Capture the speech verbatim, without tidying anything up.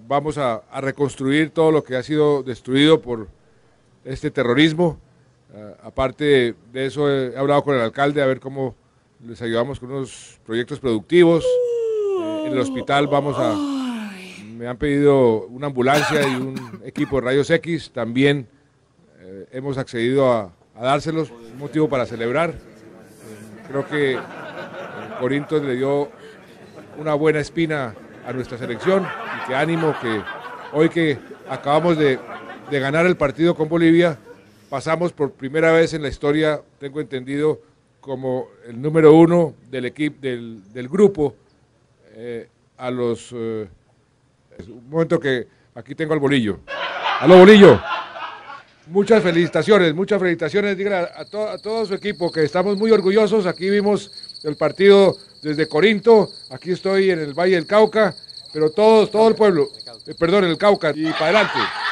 vamos a, a reconstruir todo lo que ha sido destruido por este terrorismo. Uh, aparte de eso, he hablado con el alcalde a ver cómo les ayudamos con unos proyectos productivos. Eh, en el hospital vamos a... Me han pedido una ambulancia y un equipo de rayos X. También eh, hemos accedido a, a dárselos, un motivo para celebrar. Eh, creo que eh, Corinto le dio una buena espina a nuestra selección y que ánimo que hoy que acabamos de, de ganar el partido con Bolivia, pasamos por primera vez en la historia, tengo entendido, como el número uno del equipo, del, del grupo, eh, a los... Eh, un momento que aquí tengo al Bolillo. ¡Aló, Bolillo! Muchas felicitaciones, muchas felicitaciones, díganle a, a, to, a todo su equipo que estamos muy orgullosos. Aquí vimos el partido desde Corinto, aquí estoy en el Valle del Cauca, pero todos, todo el pueblo, eh, perdón, el Cauca, y para adelante.